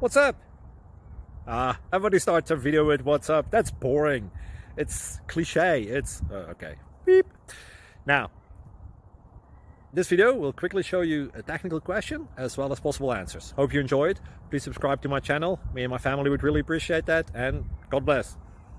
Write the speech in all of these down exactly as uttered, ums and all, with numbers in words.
What's up? Ah, everybody starts a video with what's up. That's boring. It's cliche. It's uh, okay. Beep. Now, this video will quickly show you a technical question as well as possible answers. Hope you enjoyed. Please subscribe to my channel. Me and my family would really appreciate that, and God bless.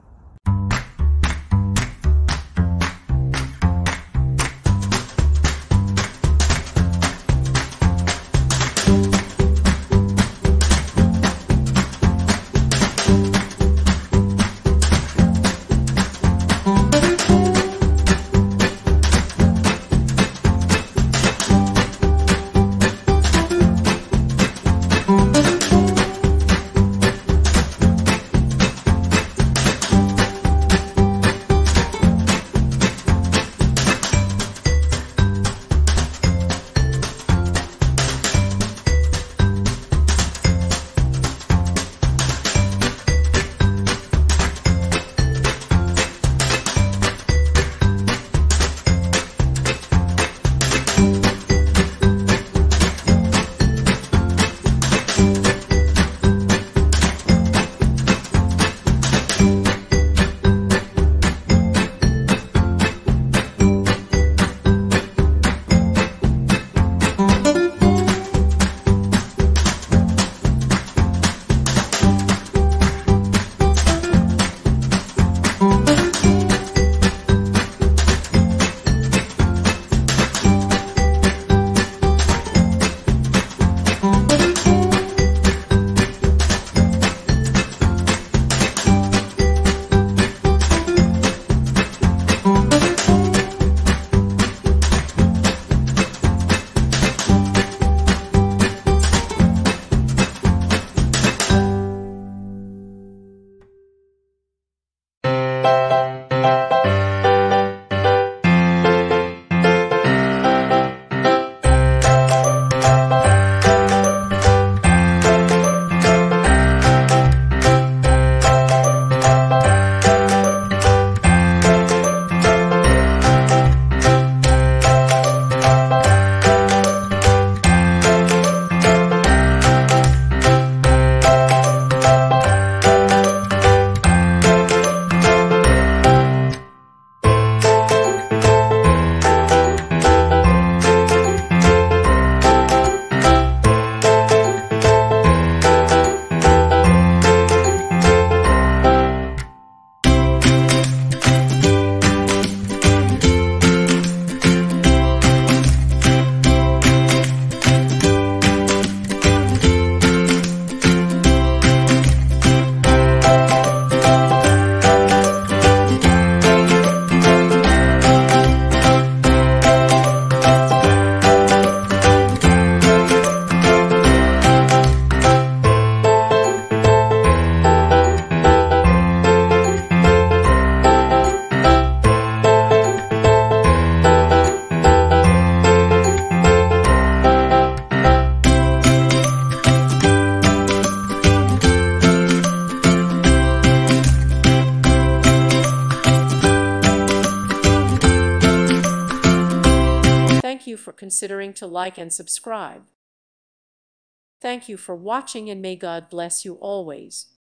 Thank you for considering to like and subscribe. Thank you for watching, and may God bless you always.